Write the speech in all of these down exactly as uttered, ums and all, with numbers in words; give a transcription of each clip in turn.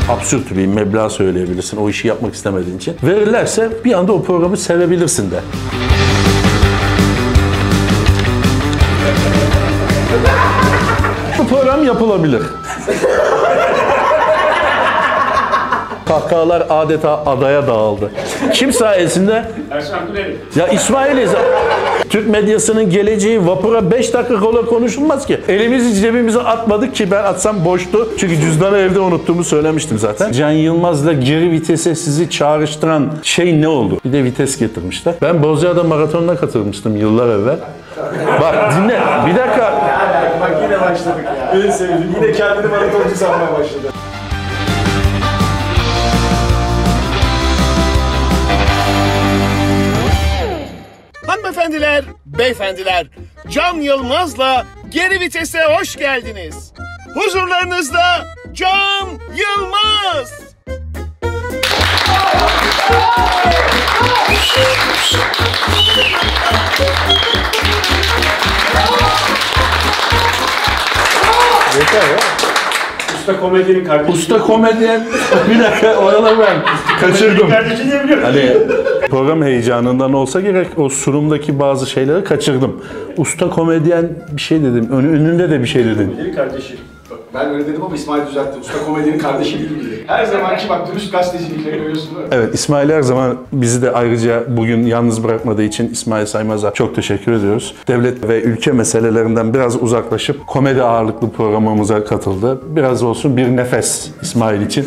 Absürt bir meblağ söyleyebilirsin o işi yapmak istemediğin için. Verirlerse bir anda o programı sevebilirsin de. Bu program yapılabilir. Kahkahalar adeta adaya dağıldı. Kim sayesinde? Ya İsmail, Türk medyasının geleceği vapura beş dakika kola konuşulmaz ki. Elimizi cebimize atmadık ki, ben atsam boştu. Çünkü cüzdanı evde unuttuğumu söylemiştim zaten. Can Yılmaz'la geri vitese sizi çağrıştıran şey ne oldu? Bir de vites getirmişler. Ben Bozcaada maratonuna katılmıştım yıllar evvel. Bak dinle, bir dakika. Bak yine başladık ya. En sevdiğim. Yine kendini maratoncu sanmaya başladı. Hanımefendiler, beyefendiler, Can Yılmaz'la Geri Vites'e hoş geldiniz. Huzurlarınızda Can Yılmaz. Yeter ya. Usta komedyenin kardeşi. Usta komedyen. Bir dakika, oraları ben kaçırdım. Kardeşi diye biliyorum. Hani program heyecanından olsa gerek o sunumdaki bazı şeyleri kaçırdım. Usta komedyen bir şey dedim. Ön, önünde de bir şey dedim. Komedyenin kardeşi. Ben öyle dedim ama İsmail düzeltti. Usta komedyenin kardeşi değil miydi? Her zamanki bak dürüst gazetecilikle görüyorsun değil mi? Evet, İsmail her zaman bizi de ayrıca bugün yalnız bırakmadığı için İsmail Saymaz'a çok teşekkür ediyoruz. Devlet ve ülke meselelerinden biraz uzaklaşıp komedi ağırlıklı programımıza katıldı. Biraz olsun bir nefes İsmail için.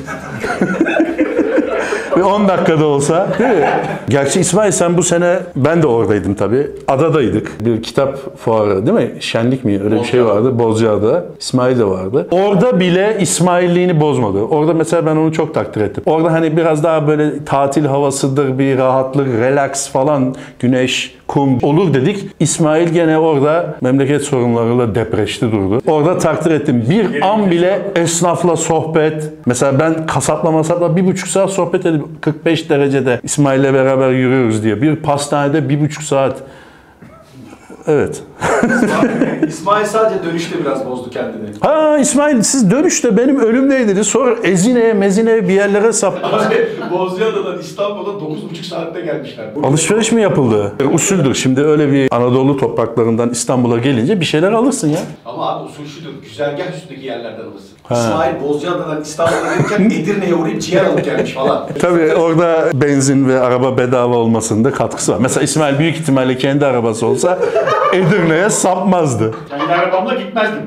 Ve on dakikada olsa, değil mi? Gerçi İsmail sen bu sene, ben de oradaydım tabii. Adadaydık. Bir kitap fuarı değil mi? Şenlik mi? Öyle bir şey vardı. Bozcaada. İsmail de vardı. Orada bile İsmailliğini bozmadı. Orada mesela ben onu çok takdir ettim. Orada hani biraz daha böyle tatil havasıdır, bir rahatlık, relax falan, güneş, kum olur dedik. İsmail gene orada memleket sorunlarıyla depreşti durdu. Orada takdir ettim. Bir an bile esnafla sohbet. Mesela ben kasapla masapla bir buçuk saat sohbet edip kırk beş derecede İsmail'le beraber yürüyoruz diye. Bir pastanede bir buçuk saat. Evet. İsmail sadece dönüşte biraz bozdu kendini. Ha İsmail, siz dönüşte benim ölümdeydiniz. Sonra Ezine'ye Mezine'ye bir yerlere sap. Abi Bozcaada'dan İstanbul'a dokuz buçuk saatte gelmişler. Alışveriş mi yapıldı? Usuldür. Şimdi öyle bir Anadolu topraklarından İstanbul'a gelince bir şeyler alırsın ya. Ama abi usul şudur. Güzergah üstündeki yerlerden alırsın. Ha. İsmail Bozcaada'dan İstanbul'a gelirken Edirne'ye uğrayıp ciğer alıp gelmiş falan. Tabii orada benzin ve araba bedava olmasında katkısı var. Mesela İsmail büyük ihtimalle kendi arabası olsa Edirne'ye sapmazdı. Kendi arabamla gitmezdim.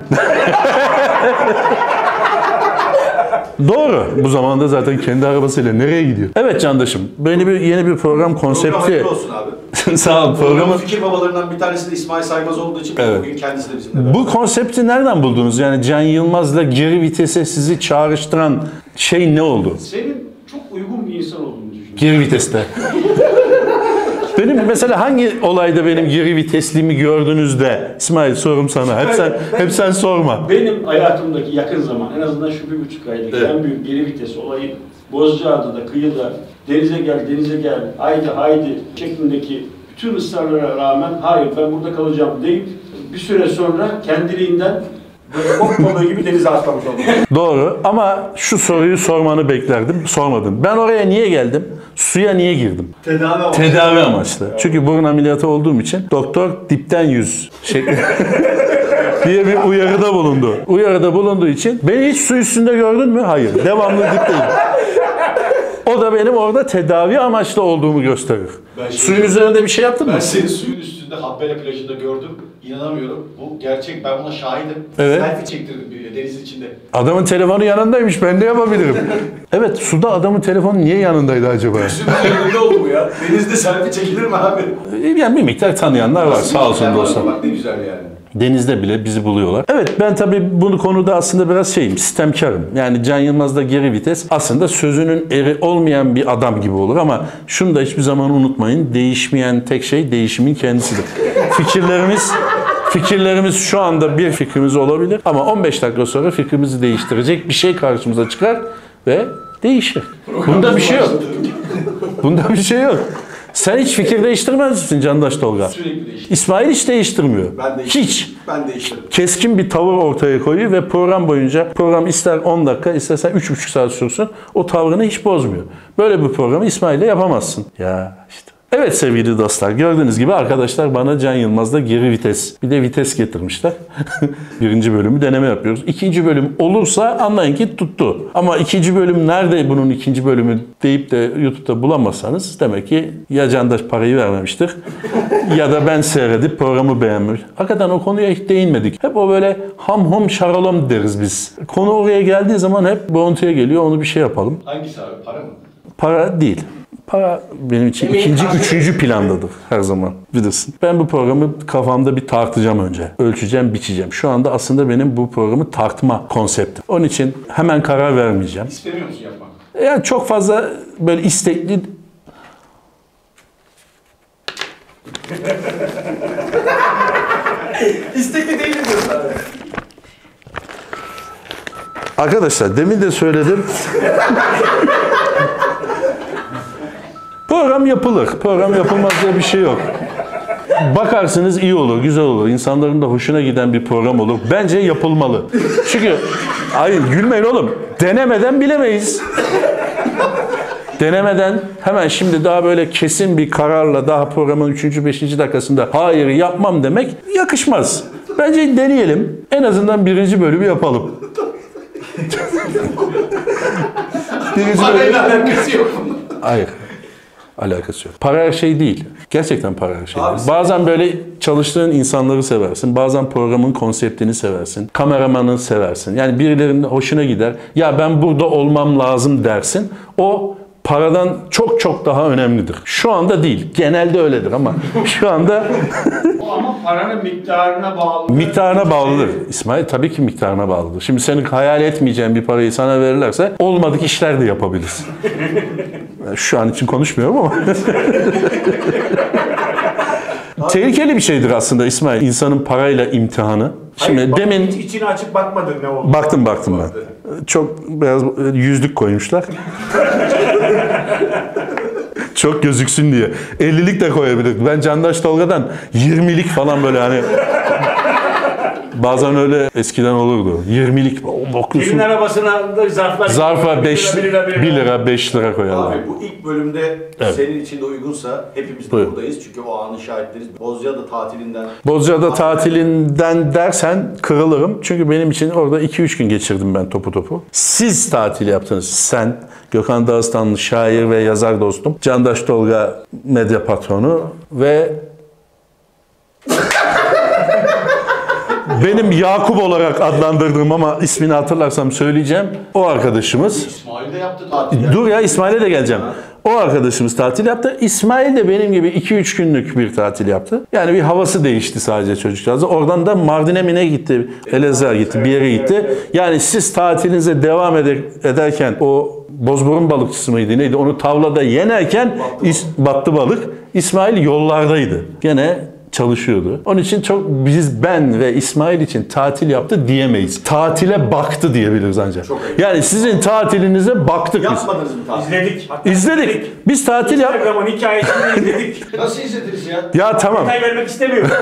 Doğru. Bu zamanda zaten kendi arabasıyla nereye gidiyor? Evet Candaş'ım. Böyle bir yeni bir program konsepti. Program hayırlı olsun abi. Sağ ol. Programın Programın fikir babalarından bir tanesi de İsmail Saymaz olduğu için Evet. bugün kendisi de bizimle. Bu konsepti nereden buldunuz? Yani Can Yılmaz'la geri vitese sizi çağrıştıran şey ne oldu? Senin çok uygun bir insan olduğunu düşünüyorum. Geri viteste. Benim mesela hangi olayda benim geri vitesliğimi gördünüz de İsmail sorum sana. Hep sen hep sen sorma. Benim hayatımdaki yakın zaman, en azından şu bir buçuk aydaki Evet. en büyük geri vites olayı Bozcaada'da, kıyıda denize gel, denize gel, haydi haydi şeklindeki bütün ısrarlara rağmen hayır ben burada kalacağım deyip bir süre sonra kendiliğinden böyle bok balığı gibi denize atlamış oldu. Doğru ama şu soruyu sormanı beklerdim. Sormadın. Ben oraya niye geldim? Suya niye girdim? Tedavi amaçlı. Tedavi amaçlı. Çünkü burun ameliyatı olduğum için doktor dipten yüz şekli diye bir uyarıda bulundu. Uyarıda bulunduğu için beni hiç su üstünde gördün mü? Hayır. Devamlı dipteyim. O da benim orada tedavi amaçlı olduğumu gösterir. Ben Suyun şimdi- üzerinde bir şey yaptın mı? Ben seni suyun üstünde Habbele plajında gördüm. İnanamıyorum. Bu gerçek. Ben buna şahidim. Evet. Selfie çektirdim bir deniz içinde. Adamın telefonu yanındaymış. Ben ne yapabilirim? Evet, suda adamın telefonu niye yanındaydı acaba? Gözümün önünde oldu bu ya. Denizde selfie çekilir mi abi? Yani bir miktar tanıyanlar var. Sağ olsun dostlar. Bak ne güzel yani. Denizde bile bizi buluyorlar. Evet, ben tabii bunu konuda aslında biraz şeyim, sistemkarım. Yani Can Yılmaz'da geri vites aslında sözünün eri olmayan bir adam gibi olur ama şunu da hiçbir zaman unutmayın. Değişmeyen tek şey değişimin kendisidir. Fikirlerimiz fikirlerimiz şu anda bir fikrimiz olabilir ama on beş dakika sonra fikrimizi değiştirecek bir şey karşımıza çıkar ve değişir. Bunda bir şey yok. Bunda bir şey yok. Sen hiç fikir değiştirmez misin Candaş Tolga? Sürekli değişti. İsmail hiç değiştirmiyor. Ben değiştirdim. Hiç. Ben değiştirdim. Keskin bir tavır ortaya koyuyor ve program boyunca, program ister on dakika istersen üç buçuk saat sürsün, o tavrını hiç bozmuyor. Böyle bir programı İsmail'le yapamazsın. Ya işte. Evet sevgili dostlar, gördüğünüz gibi arkadaşlar bana Can Yılmaz'da geri vites, bir de vites getirmişler. Birinci bölümü deneme yapıyoruz. İkinci bölüm olursa anlayın ki tuttu. Ama ikinci bölüm nerede bunun ikinci bölümü deyip de YouTube'da bulamazsanız demek ki ya Candaş parayı vermemiştir ya da ben seyredip programı beğenmemiş. Hakikaten o konuya hiç değinmedik. Hep o böyle ham hom şaralom deriz biz. Konu oraya geldiği zaman hep bounty'ye geliyor, onu bir şey yapalım. Hangisi abi? Para mı? Para değil. Para benim için ikinci, üçüncü plandadır her zaman. Bilirsin. Ben bu programı kafamda bir tartacağım önce. Ölçeceğim, biçeceğim. Şu anda aslında benim bu programı tartma konseptim. Onun için hemen karar vermeyeceğim. İstemiyor musun yapmak? Yani çok fazla böyle istekli... İstekli değilim diyorsun abi. Arkadaşlar demin de söyledim. Program yapılır. Program yapılmaz diye bir şey yok. Bakarsınız iyi olur, güzel olur. İnsanların da hoşuna giden bir program olur. Bence yapılmalı. Çünkü hayır gülmeyin oğlum. Denemeden bilemeyiz. Denemeden hemen şimdi daha böyle kesin bir kararla daha programın üçüncü beşinci dakikasında hayır yapmam demek yakışmaz. Bence deneyelim. En azından birinci bölümü yapalım. birinci bölümü... Parayla alakası yok. Hayır. Alakası yok. Para her şey değil. Gerçekten para her şey Abi değil. Bazen böyle çalıştığın insanları seversin. Bazen programın konseptini seversin. Kameramanı seversin. Yani birilerinin hoşuna gider. Ya ben burada olmam lazım dersin. O paradan çok çok daha önemlidir. Şu anda değil. Genelde öyledir ama şu anda O ama paranın miktarına bağlı. miktarına bağlıdır. İsmail tabii ki miktarına bağlıdır. Şimdi senin hayal etmeyeceğin bir parayı sana verirlerse olmadık işler de yapabilirsin. Şu an için konuşmuyorum ama. Tehlikeli bir şeydir aslında İsmail. İnsanın parayla imtihanı. Şimdi Hayır, demin hiç içini açıp bakmadın ne oldu? baktım baktım ben. Çok biraz yüzlük koymuşlar. Çok gözüksün diye. ellilik de koyabilirdik. Ben Candaş Tolga'dan yirmilik falan böyle hani bazen öyle eskiden olurdu. yirmilik bakıyorsun. Kimin arabasına da zarflar... Zarfa beş bir lira, bir lira. bir lira beş lira koyarlar. Abi bu ilk bölümde Evet. senin için de uygunsa hepimiz de Buyur. buradayız. Çünkü o anın şahitleriz. Bozcaada tatilinden... Bozcaada tatilinden dersen kırılırım. Çünkü benim için orada iki üç gün geçirdim ben topu topu. Siz tatil yaptınız. Sen, Gökhan Dağıstanlı şair ve yazar dostum, Candaş Tolga medya patronu ve benim Yakup olarak adlandırdığım ama ismini hatırlarsam söyleyeceğim. O arkadaşımız. İsmail de yaptı tatil. Dur ya İsmail'e de geleceğim. O arkadaşımız tatil yaptı. İsmail de benim gibi iki üç günlük bir tatil yaptı. Yani bir havası değişti sadece çocukcağızda. Oradan da Mardin'e mi ne gitti? Elazığ'a gitti, bir yere gitti. Yani siz tatilinize devam eder, ederken o bozburun balıkçısı mıydı neydi? Onu tavlada yenerken is, battı balık. İsmail yollardaydı. Gene çalışıyordu. Onun için çok biz ben ve İsmail için tatil yaptı diyemeyiz. Tatile baktı diyebiliriz ancak. Yani sizin tatilinize baktık biz. Yapmadınız mı tatil? İzledik. Hatta İzledik. Biz tatil yap. Instagram'ın hikayesini izledik. Nasıl izlediniz ya? Ya tamam. Detay vermek istemiyorum.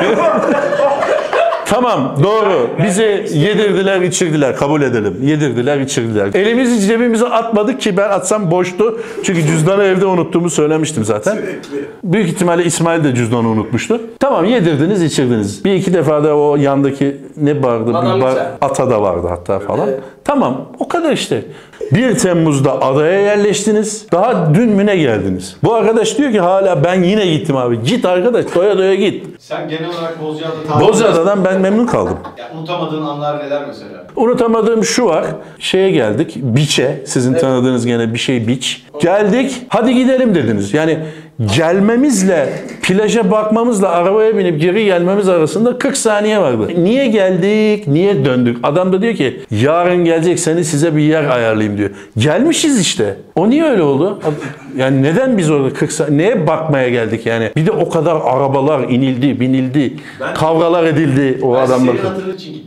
Tamam doğru. Bizi yedirdiler, içirdiler. Kabul edelim. Yedirdiler, içirdiler. Elimizi cebimize atmadık ki ben atsam boştu. Çünkü cüzdanı evde unuttuğumu söylemiştim zaten. Büyük ihtimalle İsmail de cüzdanı unutmuştu. Tamam yedirdiniz, içirdiniz. Bir iki defa da o yandaki ne vardı? Bir bar, Manavlıca. ata da vardı hatta falan. Tamam o kadar işte. bir Temmuz'da adaya yerleştiniz. Daha dün mü ne geldiniz? Bu arkadaş diyor ki hala ben yine gittim abi. Git arkadaş doya doya git. Sen genel olarak Bozcaada tatil... Bozcaada'dan ben memnun kaldım. Ya, unutamadığın anlar neler mesela? Unutamadığım şu var. Şeye geldik. Beach'e. Sizin tanıdığınız gene bir şey beach. Geldik. Hadi gidelim dediniz. Yani gelmemizle plaja bakmamızla arabaya binip geri gelmemiz arasında kırk saniye vardı. Niye geldik? Niye döndük? Adam da diyor ki yarın gelecekseniz size bir yer ayarlayayım diyor. Gelmişiz işte. O niye öyle oldu? Yani neden biz orada kırk saniye? Neye bakmaya geldik yani? Bir de o kadar arabalar inildi, binildi. Ben- kavgalar edildi o Ben adamlar. senin hatırın için gittik oraya.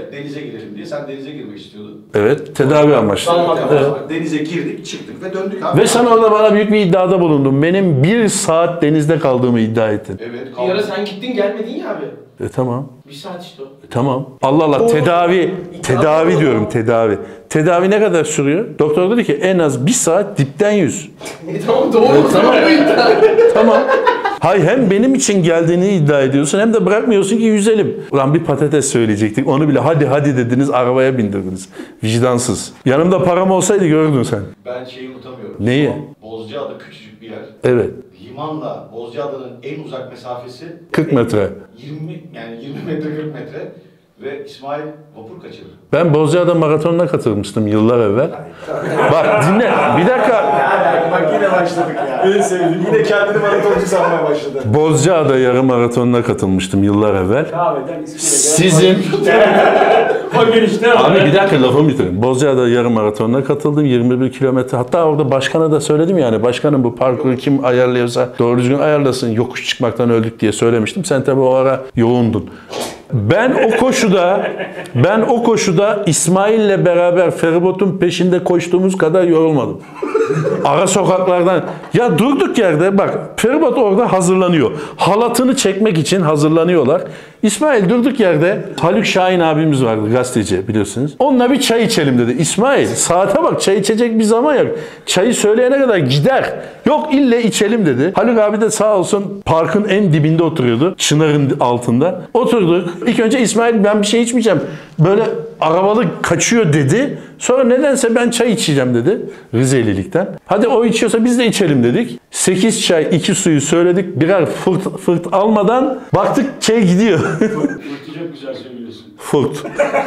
denize girelim diye. Sen denize girmek istiyordun. Evet, tedavi amaçlı. Tamam, Evet. Denize girdik, çıktık ve döndük abi. Ve sen orada bana büyük bir iddiada bulundun. Benim bir saat denizde kaldığımı iddia ettin. Evet, Bir ara kaldık. sen gittin gelmedin ya abi. E tamam. Bir saat işte o. E, tamam. Allah Allah, tedavi, tedavi diyorum tedavi. Tedavi ne kadar sürüyor? Doktor dedi ki en az bir saat dipten yüz. E tamam doğru. Tamam. Tamam. Hayır, hem benim için geldiğini iddia ediyorsun hem de bırakmıyorsun ki yüzelim. Ulan bir patates söyleyecektik. Onu bile hadi hadi dediniz, arabaya bindirdiniz. Vicdansız. Yanımda param olsaydı gördün sen. Ben şeyi unutamıyorum. Neyi? Bozcaada küçücük bir yer. Evet. Limanla Bozcaada'nın en uzak mesafesi kırk metre. yirmi yani yirmi metre kırk metre ve İsmail vapur kaçırdı. Ben Bozcaada maratonuna katılmıştım yıllar evvel. Bak dinle. Bir dakika. Bak yine başladık ya. En sevdiğim. Yine kendini maratoncu sanmaya başladı. Bozcaada yarım maratonuna katılmıştım yıllar evvel. Kahveden İskele'den. Sizin... O gelişte Abi bir dakika lafımı bitireyim. Bozcaada yarım maratonuna katıldım. yirmi bir kilometre. Hatta orada başkana da söyledim yani. Başkanım bu parkuru kim ayarlıyorsa doğru düzgün ayarlasın. Yokuş çıkmaktan öldük diye söylemiştim. Sen tabii o ara yoğundun. Ben o koşuda ben o koşuda İsmail'le beraber feribotun peşinde koştuğumuz kadar yorulmadım. Ara sokaklardan. Ya durduk yerde bak feribot orada hazırlanıyor. Halatını çekmek için hazırlanıyorlar. İsmail durduk yerde Haluk Şahin abimiz vardı gazeteci biliyorsunuz. Onunla bir çay içelim dedi. İsmail saate bak çay içecek bir zaman yok. Çayı söyleyene kadar gider. Yok ille içelim dedi. Haluk abi de sağ olsun parkın en dibinde oturuyordu. Çınarın altında. Oturduk. İlk önce İsmail ben bir şey içmeyeceğim. Böyle arabalı kaçıyor dedi. Sonra nedense ben çay içeceğim dedi. Rizelilikten. Hadi o içiyorsa biz de içelim dedik. sekiz çay iki suyu söyledik. Birer fırt, fırt almadan baktık çay gidiyor. Fırtı çok güzel söylüyorsun. Fırt.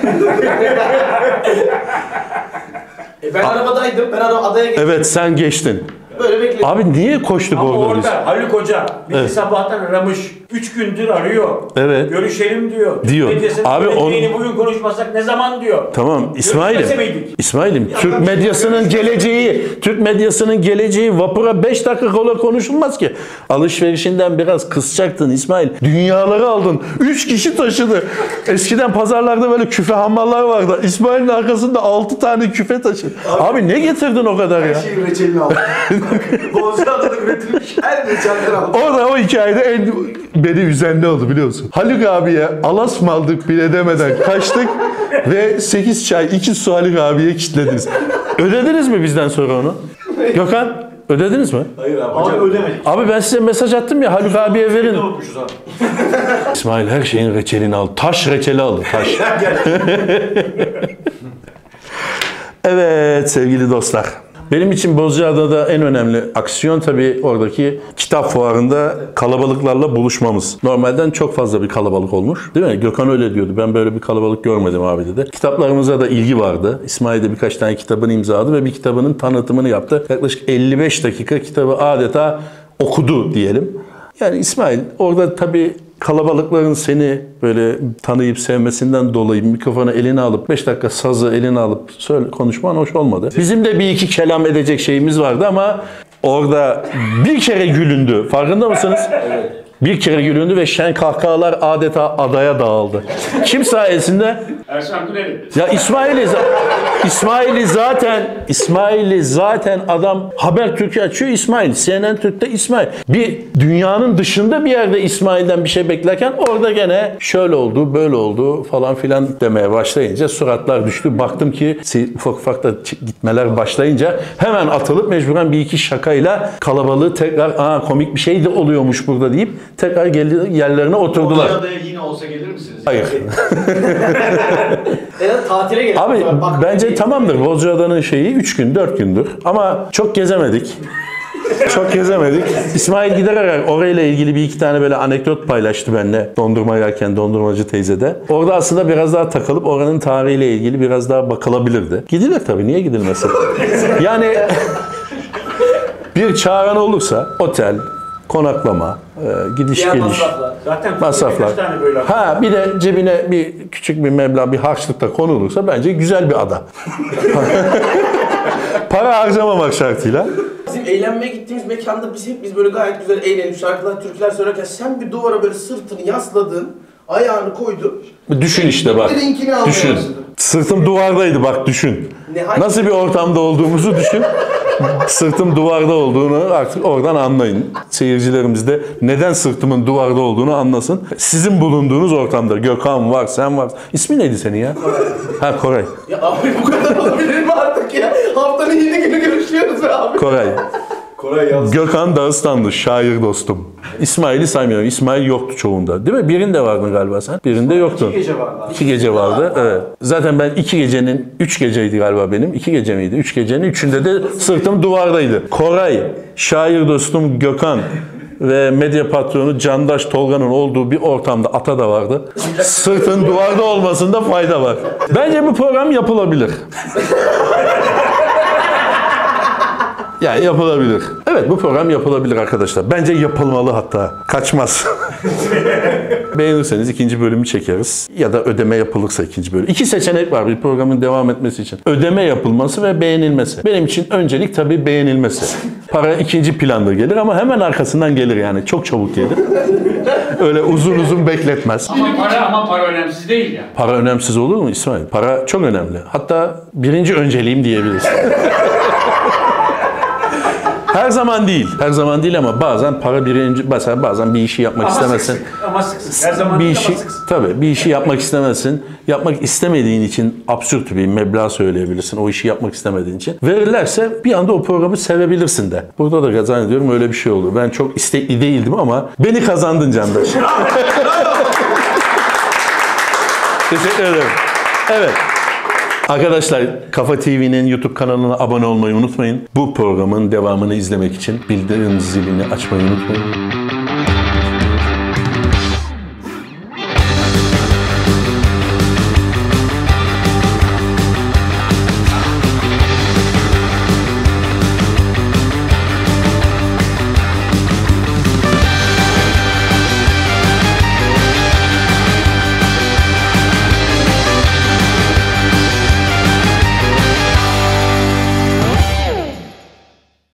E ben arabadaydım. Ben araba adaya gittim. Evet sen geçtin. Böyle bekledim. Abi niye koştuk Ama orada biz? orada Haluk Hoca bizi Evet. sabahtan aramış. Üç gündür arıyor. Evet. Görüşelim diyor. Diyor. Medyasının Abi geleceğini onu- bugün konuşmasak ne zaman diyor. Tamam İsmail'im. Görüşmese miydik? İsmail'im Türk medyasının geleceği, Türk medyasının geleceği vapura beş dakika kola konuşulmaz ki. Alışverişinden biraz kısacaktın İsmail. Dünyaları aldın. üç kişi taşıdı. Eskiden pazarlarda böyle küfe hamallar vardı. İsmail'in arkasında altı tane küfe taşıdı. Abi ne getirdin o kadar ya? Her şeyin reçelini aldım. Bozcaada'da üretilmiş her reçelleri aldım. Orada o hikayede en beni üzen ne oldu biliyor musun? Haluk abiye alas mı aldık bile demeden kaçtık ve sekiz çay iki su Haluk abiye kilitlediniz. Ödediniz mi bizden sonra onu? Gökhan ödediniz mi? Hayır abi. Abi ödemedik. Abi ben size mesaj attım ya Haluk abiye verin. Unutmuşuz abi. İsmail her şeyin reçelini al. Taş reçeli aldı taş. Evet sevgili dostlar. Benim için Bozcaada'da en önemli aksiyon tabii oradaki kitap fuarında kalabalıklarla buluşmamız. Normalden çok fazla bir kalabalık olmuş. Değil mi? Gökhan öyle diyordu. Ben böyle bir kalabalık görmedim abi dedi. Kitaplarımıza da ilgi vardı. İsmail de birkaç tane kitabını imzaladı ve bir kitabının tanıtımını yaptı. Yaklaşık elli beş dakika kitabı adeta okudu diyelim. Yani İsmail orada tabii kalabalıkların seni böyle tanıyıp sevmesinden dolayı mikrofonu eline alıp beş dakika sazı eline alıp söyle, konuşman hoş olmadı. Bizim de bir iki kelam edecek şeyimiz vardı ama orada bir kere gülündü. Farkında mısınız? Evet. Bir kere gülündü ve şen kahkahalar adeta adaya dağıldı. Kim sayesinde? Ersan Kuneri. Ya İsmail'i İsmail'i zaten İsmail'i zaten adam Habertürk'ü açıyor İsmail. C N N Türk'te İsmail. Bir dünyanın dışında bir yerde İsmail'den bir şey beklerken orada gene şöyle oldu, böyle oldu falan filan demeye başlayınca suratlar düştü. Baktım ki ufak ufak da gitmeler başlayınca hemen atılıp mecburen bir iki şakayla kalabalığı tekrar aa komik bir şey de oluyormuş burada deyip tekrar geldi yerlerine oturdular. Bozcaada'ya yine olsa gelir misiniz? Hayır. Ya tatile geldim. Abi Bak- bence tamamdır. Bozcaada'nın şeyi üç gün, dört gündür. Ama çok gezemedik. Çok gezemedik. İsmail giderek orayla ilgili bir iki tane böyle anekdot paylaştı benimle. Dondurma yerken dondurmacı teyzede. Orada aslında biraz daha takılıp oranın tarihiyle ilgili biraz daha bakılabilirdi. Gidilir tabii. Niye gidilmesin? Yani bir çağıran olursa otel, konaklama, e, gidiş Diğer geliş. masraflar. Zaten Masraflar. birkaç tane böyle. Ha bir de cebine bir küçük bir meblağ bir harçlık da konulursa bence güzel bir ada. Para harcamamak şartıyla. Bizim eğlenmeye gittiğimiz mekanda biz hep biz böyle gayet güzel eğlenip şarkılar, türküler söylerken sen bir duvara böyle sırtını yasladın. Ayağını koydu. Düşün işte bak. Linkini almaya Düşün. başladı. Sırtım duvardaydı bak düşün. Ne, hangi- Nasıl bir ortamda olduğumuzu düşün. Sırtım duvarda olduğunu artık oradan anlayın. Seyircilerimiz de neden sırtımın duvarda olduğunu anlasın. Sizin bulunduğunuz ortamda Gökhan var, sen var. İsmi neydi senin ya? Ha Koray. Ya abi bu kadar olabilir mi artık ya? Haftanın yedi günü görüşüyoruz be abi. Koray. Koray yalnız. Gökhan Dağıstanlı, şair dostum. İsmail'i saymıyorum. İsmail yoktu çoğunda. Değil mi? Birinde vardın galiba sen. Birinde yoktu. İki gece vardı abi. İki gece vardı. Evet. Zaten ben iki gecenin, üç geceydi galiba benim. İki gece miydi? Üç gecenin üçünde de sırtım duvardaydı. Koray, şair dostum Gökhan ve medya patronu Candaş Tolga'nın olduğu bir ortamda ata da vardı. Sırtın duvarda olmasında fayda var. Bence bu program yapılabilir. Yani yapılabilir. Evet bu program yapılabilir arkadaşlar. Bence yapılmalı hatta. Kaçmaz. Beğenirseniz ikinci bölümü çekeriz. Ya da ödeme yapılırsa ikinci bölüm. İki seçenek var bir programın devam etmesi için. Ödeme yapılması ve beğenilmesi. Benim için öncelik tabii beğenilmesi. Para ikinci planda gelir ama hemen arkasından gelir yani. Çok çabuk gelir. Öyle uzun uzun bekletmez. Ama para ama para önemsiz değil ya. Para önemsiz olur mu İsmail? Para çok önemli. Hatta birinci önceliğim diyebiliriz. Her zaman değil. Her zaman değil ama bazen para birinci, mesela bazen bir işi yapmak Ama istemezsin. sık sık. Ama sık sık. Her zaman Bir değil işi, ama sık sık. tabii bir işi yapmak istemezsin. Yapmak istemediğin için absürt bir meblağ söyleyebilirsin. O işi yapmak istemediğin için. Verirlerse bir anda o programı sevebilirsin de. Burada da zannediyorum öyle bir şey olur. Ben çok istekli değildim ama beni kazandın Candaş. Teşekkür ederim. Evet. Arkadaşlar Kafa T V'nin YouTube kanalına abone olmayı unutmayın. Bu programın devamını izlemek için bildirim zilini açmayı unutmayın.